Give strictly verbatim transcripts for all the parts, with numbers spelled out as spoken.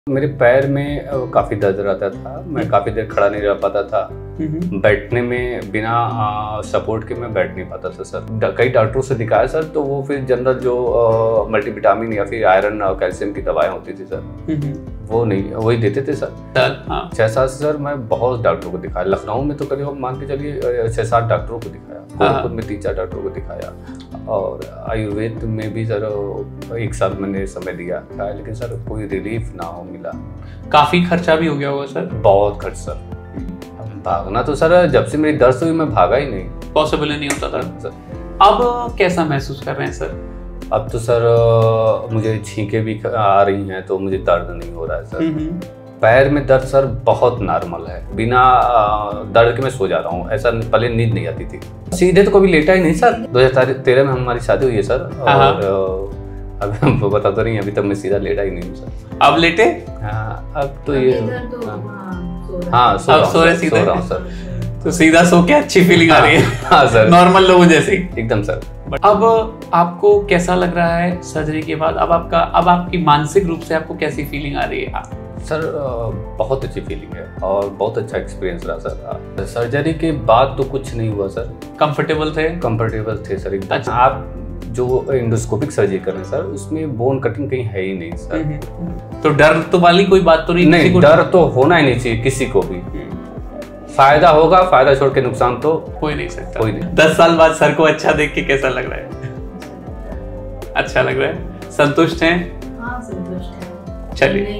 मेरे पैर में काफ़ी दर्द रहता था। मैं काफ़ी देर खड़ा नहीं रह पाता था। बैठने में बिना सपोर्ट के मैं बैठ नहीं पाता था सर। कई डॉक्टरों से दिखाया सर, तो वो फिर जनरल जो मल्टीविटामिन या फिर आयरन और कैल्शियम की दवाएं होती थी सर, वो नहीं वही देते थे सर। हाँ। छः सात सर मैं बहुत डॉक्टरों को दिखाया। लखनऊ में तो करीब मान के चलिए छः सात डॉक्टरों को दिखाया। गोरखपुर में तीन चार डॉक्टरों को दिखाया और आयुर्वेद में भी सर एक साल मैंने समय दिया था, लेकिन सर कोई रिलीफ ना हो मिला। काफी खर्चा भी हो गया होगा सर? बहुत खर्च सर। भागना तो सर जब से मेरी दर्द हुई मैं भागा ही नहीं। पॉसिबल ही नहीं होता था सर। अब कैसा महसूस कर रहे हैं सर? अब तो सर मुझे छींके भी आ रही हैं तो मुझे दर्द नहीं हो रहा है सर। पैर में दर्द सर बहुत नॉर्मल है। बिना दर्द के मैं सो जा रहा हूँ। ऐसा पहले नींद नहीं आती थी। सीधे तो कभी लेटा ही नहीं सर। दो हजार तेरह में हमारी शादी हुई है सर। और अभी हम बता तो नहीं, अभी तक मैं सीधा लेटा ही नहीं हूँ सर। अब लेटे? हाँ अब तो ये हाँ सो रहा हूँ सर। तो सीधा सो के अच्छी फीलिंग आ रही है। हाँ सर, नॉर्मल लोगों जैसी एकदम सर। अब आपको कैसा लग रहा है सर्जरी के बाद? अब आपका अब आपकी मानसिक रूप से आपको कैसी फीलिंग आ रही है? सर बहुत अच्छी फीलिंग है और बहुत अच्छा एक्सपीरियंस रहा सर। सर्जरी के बाद तो कुछ नहीं हुआ सर। कंफर्टेबल थे? कंफर्टेबल थे सर एकदम। अच्छा। आप जो इंडोस्कोपिक सर्जरी कर रहे हैं सर, उसमें बोन कटिंग कहीं है ही नहीं सर। तो डर तो वाली कोई बात तो नहीं? नहीं, डर तो होना ही नहीं चाहिए किसी को भी। फायदा होगा, फायदा छोड़ के नुकसान तो कोई नहीं सकता। कोई नहीं। दस साल बाद सर को अच्छा देख के कैसा लग रहा है? अच्छा लग रहा है? संतुष्ट हैं? हाँ संतुष्ट हैं। चलिए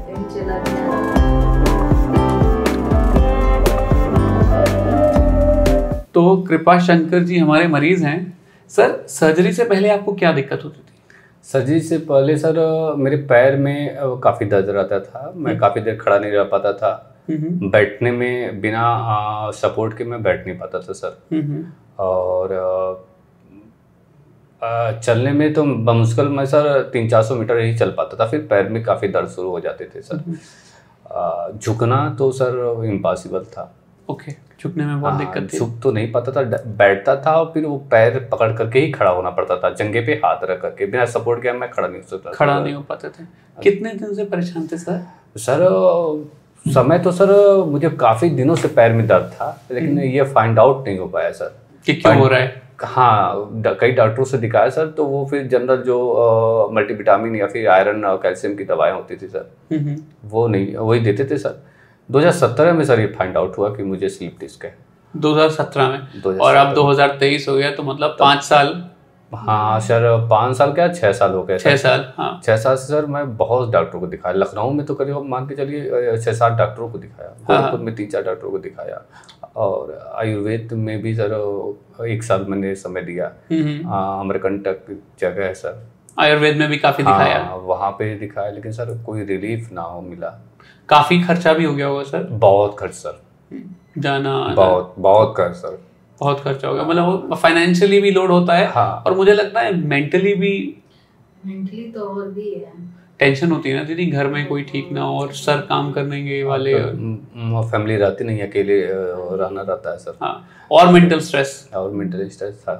तो कृपा शंकर जी हमारे मरीज हैं। सर सर्जरी से पहले आपको क्या दिक्कत होती थी? सर्जरी से पहले सर मेरे पैर में काफ़ी दर्द रहता था। मैं काफ़ी देर खड़ा नहीं रह पाता था। बैठने में बिना सपोर्ट के मैं बैठ नहीं पाता था सर। और आ, चलने में तो बमुश्किल मैं सर तीन चार सौ मीटर ही चल पाता था। फिर पैर में काफ़ी दर्द शुरू हो जाते थे सर। आ, झुकना तो सर इम्पॉसिबल था। ओके, झुकने में बहुत दिक्कत थी। झुक तो नहीं पाता था, बैठता था और फिर वो पैर पकड़ करके ही खड़ा होना पड़ता था। जंघे पे हाथ रख करके बिना सपोर्ट के मैं खड़ा नहीं हो सकता। खड़ा नहीं हो पाते थे। कितने दिन से परेशान थे सर? सर समय तो सर मुझे काफी दिनों से पैर में दर्द था, लेकिन ये फाइंड आउट नहीं हो पाया सर कि क्यों हो रहा है। हाँ, कई डॉक्टरों से दिखाया सर, तो वो फिर जनरल जो मल्टीविटामिन या फिर आयरन और कैल्शियम की दवाएं होती थी सर, वो नहीं वही देते थे सर। दो हज़ार सत्रह में सर ये फाइंड आउट हुआ कि मुझे स्लीप डिस्क है। दो हज़ार सत्रह में? और अब दो हज़ार तेईस हो गया, तो मतलब पाँच साल। हाँ सर, पाँच साल क्या छः साल हो गए। छः साल हाँ छः साल से सर मैं बहुत डॉक्टरों को दिखाया। लखनऊ में तो करीब मान के चलिए छः सात डॉक्टरों को दिखाया। गोरखपुर में तीन चार डॉक्टरों को दिखाया और आयुर्वेद में भी सर एक साल मैंने समय दिया। अमरकंटक जगह है सर, आयुर्वेद में भी काफी दिखाया। हाँ, वहाँ पे दिखाया, लेकिन सर कोई रिलीफ ना हो मिला। काफी खर्चा भी हो गया होगा सर? बहुत खर्च सर। जाना बहुत बहुत खर्च सर। बहुत खर्चा होगा। मतलब फाइनेंशियली भी लोड होता है। हाँ। और मुझे लगता है मेंटली भी मेंटली तो और भी है। टेंशन होती है ना दीदी, घर में कोई ठीक ना हो और सर काम करने के वाले, फैमिली रहती नहीं, अकेले रहना रहता है सर। हाँ, और मेंटल स्ट्रेस और मेंटल स्ट्रेस था।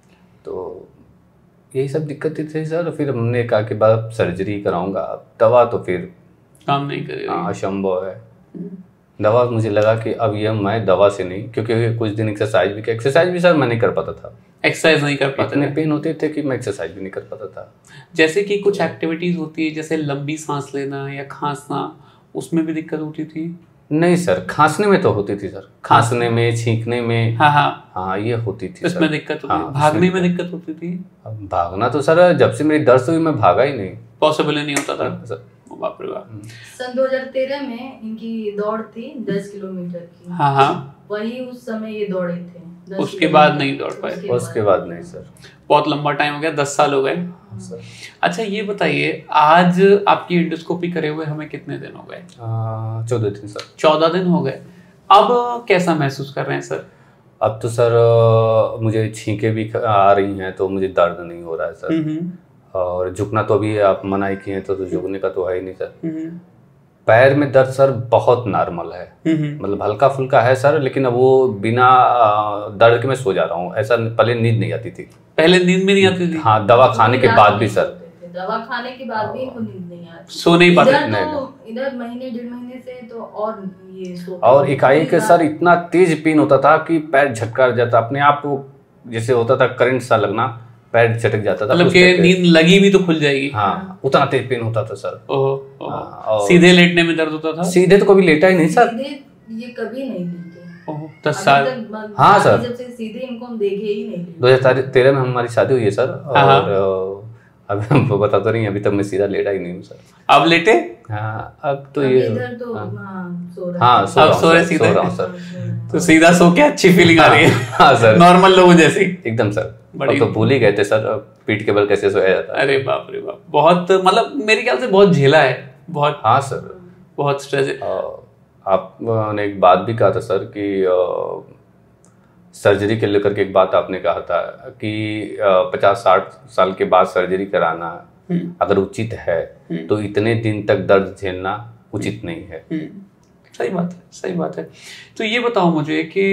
तो यही सब दिक्कतें थी सर। फिर हमने कहा कि बाद सर्जरी कराऊंगा। दवा तो फिर काम नहीं करेगा, असंभव है। दवा मुझे लगा कि अब ये मैं दवा से नहीं, क्योंकि कुछ दिन एक्सरसाइज भी किया। एक्सरसाइज भी सर मैं नहीं कर पाता था। एक्सरसाइज नहीं कर पाते, इतने पेन होते थे कि मैं एक्सरसाइज भी नहीं कर पाता था। जैसे कि कुछ एक्टिविटीज होती है, जैसे लंबी सांस लेना या खांसना, उसमें भी दिक्कत होती थी? नहीं सर, खांसने में तो होती थी सर। खांसने में, छींकने में, हाँ हाँ हाँ ये होती थी। इसमें दिक्कत होती है। भागने में दिक्कत होती थी? भागना तो सर जब से मेरी दर्द हुई मैं भागा ही नहीं। पॉसिबल ही नहीं होता था सर। बाप रे बाप। सन दो हज़ार तेरह में इनकी दौड़ थी दस किलोमीटर की। हाँ हाँ, वही उस समय ये दौड़े थे। उसके बाद नहीं दौड़ पाए? उसके बाद नहीं सर। बहुत लंबा टाइम हो गया, दस साल हो गए। अच्छा ये बताइए, आज आपकी एंडोस्कोपी करे हुए हमें कितने दिन हो गए? चौदह दिन सर। चौदह दिन हो गए। अब कैसा महसूस कर रहे हैं सर? अब तो सर मुझे छींके भी आ रही हैं तो मुझे दर्द नहीं हो रहा है सर। और झुकना तो अभी आप मना ही किए तो, तो झुकने का तो है ही नहीं सर। पैर में दर्द सर बहुत नॉर्मल है, मतलब हल्का फुल्का है सर, लेकिन अब वो बिना दर्द के मैं सो जा रहा हूँ। ऐसा पहले नींद नहीं आती थी। पहले नींद में नहीं आती थी? हाँ, दवा खाने के बाद भी सर। दवा खाने के बाद भी इनको नींद नहीं आती, सो नहीं पाते। इधर तो इधर महीने डेढ़ महीने से तो और ये सोते और इकाई के सर इतना तेज पेन होता था कि पैर झटका जाता, अपने आप जैसे होता था करंट सा लगना, पैर झटक जाता था। मतलब कि नींद लगी भी तो खुल जाएगी। हाँ, उतना तेज पेन होता था सर। ओहो, ओहो। सीधे लेटने में दर्द होता था? सीधे तो कभी लेटा ही नहीं सर। ये कभी नहीं लेटे। ओह, दस साल। हाँ सर, जब से सीधे इनको हम देखे ही नहीं। दो हजार तेरह में हमारी शादी हुई है सर, और अभी हम बता तो नहीं, अभी तक मैं सीधा लेटा ही नहीं हूँ सर। अब लेटे? हाँ, अब तो ये इधर तो हाँ सो हाँ सो रहे सीधे सो रहा हूँ सर। तो सीधा सो के अच्छी फीलिंग आ रही है? हाँ सर, नॉर्मल लोगों जैसी एकदम सर। अब तो भूल ही गए थे सर पीठ के बल कैसे सोया जाता है। अरे बाप रे बाप, बहुत मतलब मेरे ख्याल से बहुत झेला है, बहुत। हाँ सर, बहुत स्ट्रेस है। आपने एक बात भी कहा था सर कि सर्जरी के लेकर के एक बात आपने कहा था कि पचास साठ साल के बाद सर्जरी कराना अगर उचित है तो इतने दिन तक दर्द झेलना उचित नहीं है। सही बात है, सही बात है। तो ये बताओ मुझे कि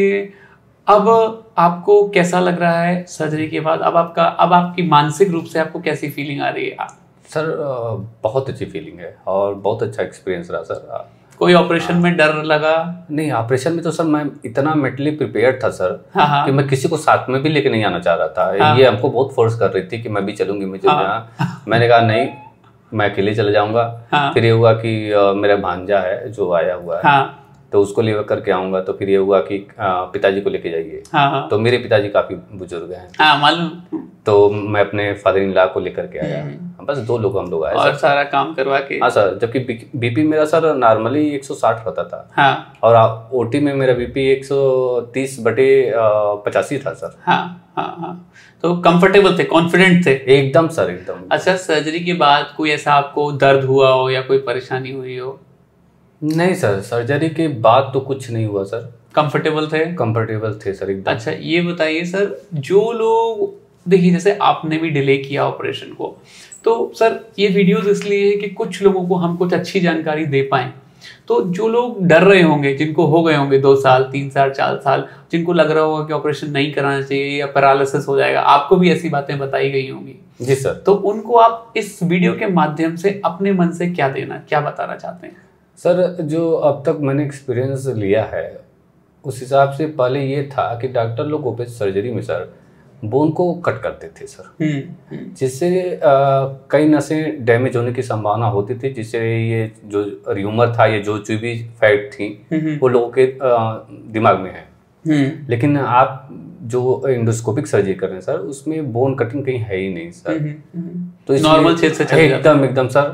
अब आपको कैसा लग रहा है सर्जरी के बाद? अब आपका अब आपकी मानसिक रूप से आपको कैसी फीलिंग आ रही है? सर बहुत अच्छी फीलिंग है और बहुत अच्छा एक्सपीरियंस रहा सर। कोई ऑपरेशन में डर लगा? नहीं, ऑपरेशन में तो सर मैं इतना मेंटली प्रिपेयर्ड था सर हाँ, कि मैं किसी को साथ में भी लेके नहीं आना चाह रहा था। हाँ, ये हमको बहुत फोर्स कर रही थी कि मैं भी चलूंगी, मैं चल हाँ, मैंने कहा नहीं, मैं अकेले चले जाऊंगा। हाँ, फिर ये हुआ कि मेरा भांजा है जो आया हुआ है, हाँ, तो उसको लेकर करके आऊंगा। तो फिर ये हुआ कि पिताजी को लेके जाइए। हाँ, तो मेरे पिताजी काफी बुजुर्ग हैं, हाँ, मालूम। तो मैं अपने फादर इन लॉ को लेकर के आया, बस दो लोग हम लोग आए और सारा काम करवा के। हाँ सर, जबकि बीपी मेरा सर नॉर्मली एक सौ साठ होता था। हाँ, और ओटी में मेरा बीपी एक सौ तीस बटे पचासी था सर। हाँ, हाँ, हाँ। तो कंफर्टेबल थे, कॉन्फिडेंट थे? एकदम सर, एकदम। अच्छा, सर्जरी के बाद कोई ऐसा आपको दर्द हुआ हो या कोई परेशानी हुई हो? नहीं सर, सर्जरी के बाद तो कुछ नहीं हुआ सर। कंफर्टेबल थे? कंफर्टेबल थे सर एकदम। अच्छा, ये बताइए सर, जो लोग देखिए जैसे आपने भी डिले किया ऑपरेशन को, तो सर ये वीडियोस इसलिए है कि कुछ लोगों को हम कुछ अच्छी जानकारी दे पाएं। तो जो लोग डर रहे होंगे, जिनको हो गए होंगे दो साल तीन साल चार साल, जिनको लग रहा होगा कि ऑपरेशन नहीं कराना चाहिए या पैरालिसिस हो जाएगा, आपको भी ऐसी बातें बताई गई होंगी। जी सर। तो उनको आप इस वीडियो के माध्यम से अपने मन से क्या देना, क्या बताना चाहते हैं? सर, जो अब तक मैंने एक्सपीरियंस लिया है उस हिसाब से पहले ये था कि डॉक्टर लोग ओपन सर्जरी में सर बोन को कट करते थे सर, जिससे कई नसें डैमेज होने की संभावना होती थी, जिससे ये जो र्यूमर था, ये जो चुभी फैट थी वो लोगों के दिमाग में है। लेकिन आप जो इंडोस्कोपिक सर्जरी कर रहे हैं सर, उसमें बोन कटिंग कहीं है ही नहीं सर। तो नॉर्मल छेद से चल एकदम एकदम सर,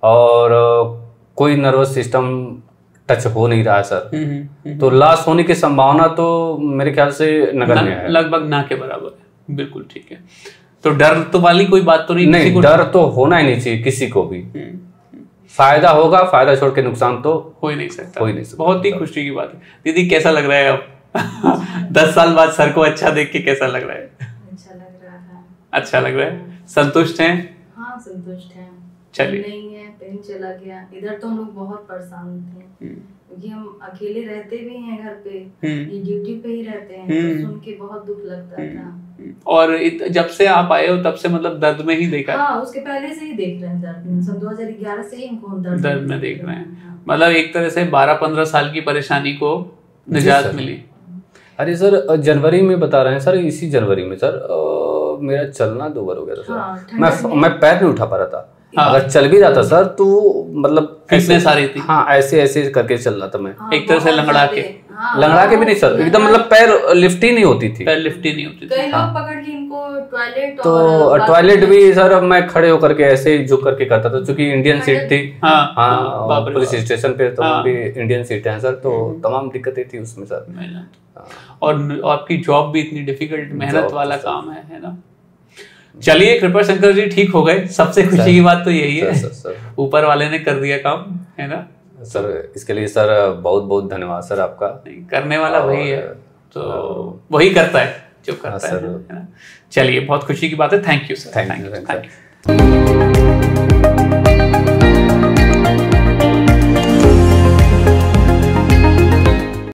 और कोई नर्वस सिस्टम टच हो नहीं रहा है सर। तो लॉस होने की संभावना तो मेरे ख्याल से नगण्य है, लगभग ना के बराबर है। बिल्कुल ठीक है। तो डर तो वाली कोई बात तो नहीं? नहीं, किसी को डर तो होना ही नहीं चाहिए किसी को भी। फायदा होगा, फायदा छोड़ के नुकसान तो हो ही नहीं सकता। हो ही नहीं सकता। बहुत ही खुशी की बात है। दीदी कैसा लग रहा है अब? दस साल बाद सर को अच्छा देख के कैसा लग रहा है? अच्छा लग रहा है। अच्छा लग रहा है? संतुष्ट हैं? हाँ, संतुष्ट हैं। चलिए। नहीं है, पेन चला गया। इधर तो हम लोग बहुत परेशान थे क्योंकि हम अकेले रहते भी हैं घर पे, ये ड्यूटी पे ही रहते हैं, तो सुन के बहुत दुख लगता था। और जब से आप आए हो तब से मतलब दर्द में ही देखा? हाँ, उसके पहले से ही देख रहे हैं दर्द में। सन दो हज़ार ग्यारह से ही इनको दर्द दर्द में देख रहे हैं। मतलब एक तरह से बारह पंद्रह साल की परेशानी को निजात मिली। अरे सर, जनवरी में बता रहे हैं सर, इसी जनवरी में सर मेरा चलना दो बार हो गया था सर। हाँ, मैं मैं पैर नहीं उठा पा रहा था। हाँ, अगर चल भी जाता सर तो मतलब ऐसे सारी थी। हाँ, ऐसे ऐसे करके चल रहा था मैं। हाँ, एक तरह से लंगड़ा के हाँ, लंगड़ा के भी नहीं सर, एकदम मतलब पैर लिफ्ट ही नहीं होती थी। पैर लिफ्ट ही नहीं होती थी। कई लोग पकड़ के इनको टॉयलेट, तो टॉयलेट भी सर मैं खड़े होकर के ऐसे झुक करके करता था, क्योंकि इंडियन सीट थी। हाँ, हाँ, पुलिस स्टेशन पे तो भी इंडियन सीट है सर, तो तमाम दिक्कतें थी उसमें सर। और आपकी जॉब भी इतनी डिफिकल्ट, मेहनत वाला काम है, है ना? चलिए, कृपा शंकर जी ठीक हो गए, सबसे खुशी की बात तो यही है। ऊपर वाले ने कर दिया काम, है ना सर? इसके लिए सर बहुत बहुत धन्यवाद सर आपका। करने वाला वही है, तो वही करता है जो करता है। चलिए, बहुत खुशी की बात है। Thank you sir. Thank you.